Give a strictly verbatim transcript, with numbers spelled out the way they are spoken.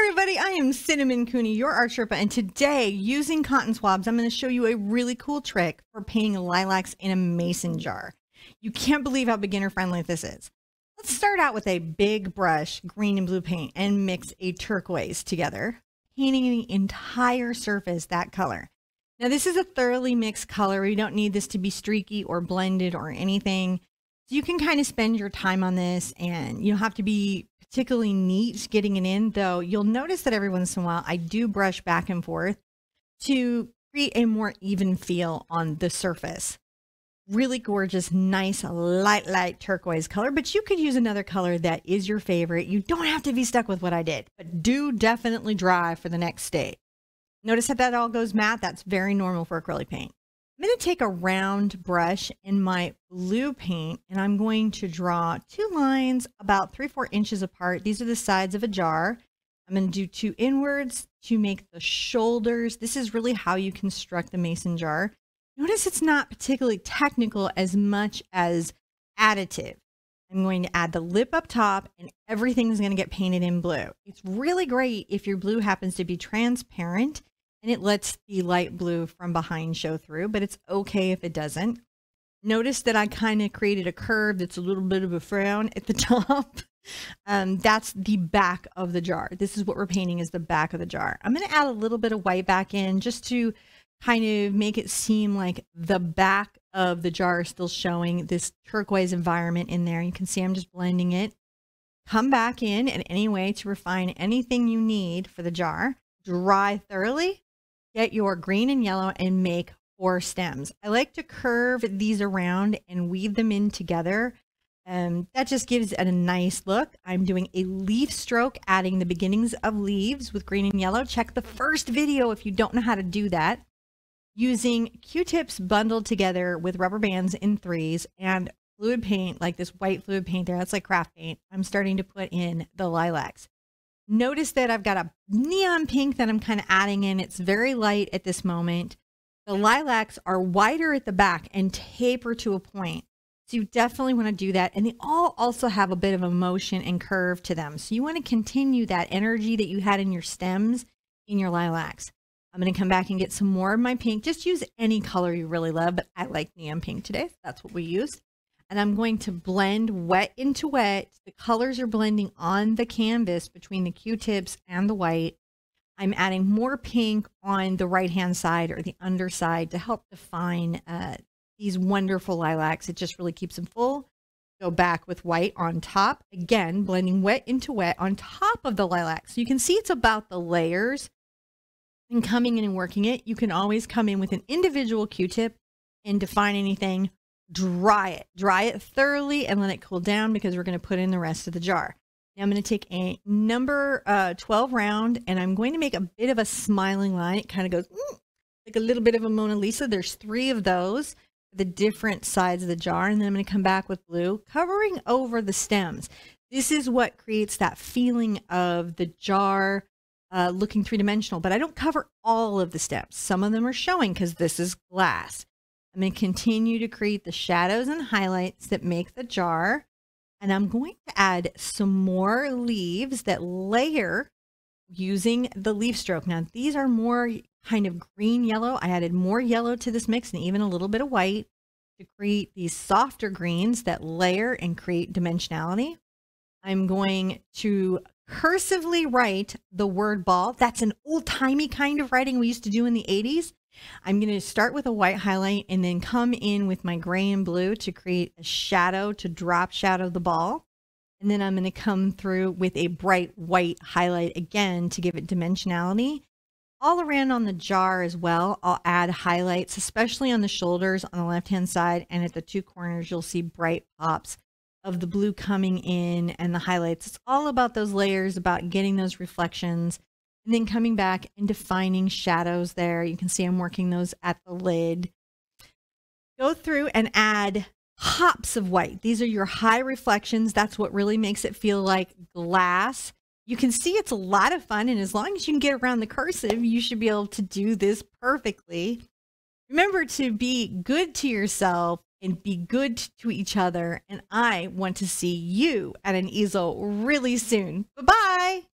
everybody, I am Cinnamon Cooney, your Art Sherpa, and today, using cotton swabs, I'm going to show you a really cool trick for painting lilacs in a mason jar. You can't believe how beginner friendly this is. Let's start out with a big brush, green and blue paint, and mix a turquoise together, painting the entire surface that color. Now this is a thoroughly mixed color. You don't need this to be streaky or blended or anything. So you can kind of spend your time on this, and you don't have to be particularly neat getting it in, though you'll notice that every once in a while I do brush back and forth to create a more even feel on the surface. Really gorgeous, nice, light, light turquoise color, but you could use another color that is your favorite. You don't have to be stuck with what I did, but do definitely dry for the next stage. Notice how that all goes matte. That's very normal for acrylic paint. I'm going to take a round brush in my blue paint, and I'm going to draw two lines about three, four inches apart. These are the sides of a jar. I'm going to do two inwards to make the shoulders. This is really how you construct the mason jar. Notice it's not particularly technical as much as additive. I'm going to add the lip up top, and everything is going to get painted in blue. It's really great if your blue happens to be transparent and it lets the light blue from behind show through, but it's okay if it doesn't. Notice that I kind of created a curve that's a little bit of a frown at the top. Um, that's the back of the jar. This is what we're painting, is the back of the jar. I'm going to add a little bit of white back in just to kind of make it seem like the back of the jar is still showing this turquoise environment in there. You can see I'm just blending it. Come back in in any way to refine anything you need for the jar. Dry thoroughly. Get your green and yellow and make four stems. I like to curve these around and weave them in together. Um, that just gives it a nice look. I'm doing a leaf stroke, adding the beginnings of leaves with green and yellow. Check the first video if you don't know how to do that. Using Q-tips bundled together with rubber bands in threes and fluid paint, like this white fluid paint there, that's like craft paint. I'm starting to put in the lilacs. Notice that I've got a neon pink that I'm kind of adding in. It's very light at this moment. The lilacs are wider at the back and taper to a point. So you definitely want to do that. And they all also have a bit of a motion and curve to them. So you want to continue that energy that you had in your stems in your lilacs. I'm going to come back and get some more of my pink. Just use any color you really love, but I like neon pink today. So that's what we used. And I'm going to blend wet into wet. The colors are blending on the canvas between the Q-tips and the white. I'm adding more pink on the right-hand side or the underside to help define uh, these wonderful lilacs. It just really keeps them full. Go back with white on top. Again, blending wet into wet on top of the lilacs. So you can see it's about the layers. And coming in and working it, you can always come in with an individual Q-tip and define anything. Dry it. Dry it thoroughly and let it cool down, because we're going to put in the rest of the jar. Now I'm going to take a number uh, twelve round, and I'm going to make a bit of a smiling line. It kind of goes mm, like a little bit of a Mona Lisa. There's three of those, the different sides of the jar. And then I'm going to come back with blue, covering over the stems. This is what creates that feeling of the jar uh, looking three-dimensional, but I don't cover all of the stems. Some of them are showing because this is glass. I'm going to continue to create the shadows and highlights that make the jar. And I'm going to add some more leaves that layer using the leaf stroke. Now, these are more kind of green yellow. I added more yellow to this mix and even a little bit of white to create these softer greens that layer and create dimensionality. I'm going to cursively write the word ball. That's an old-timey kind of writing we used to do in the eighties. I'm going to start with a white highlight and then come in with my gray and blue to create a shadow, to drop shadow the ball. And then I'm going to come through with a bright white highlight again to give it dimensionality. All around on the jar as well, I'll add highlights, especially on the shoulders on the left-hand side, and at the two corners, you'll see bright pops of the blue coming in and the highlights. It's all about those layers, about getting those reflections. And then coming back and defining shadows there. You can see I'm working those at the lid. Go through and add pops of white. These are your high reflections. That's what really makes it feel like glass. You can see it's a lot of fun. And as long as you can get around the cursive, you should be able to do this perfectly. Remember to be good to yourself and be good to each other. And I want to see you at an easel really soon. Bye-bye.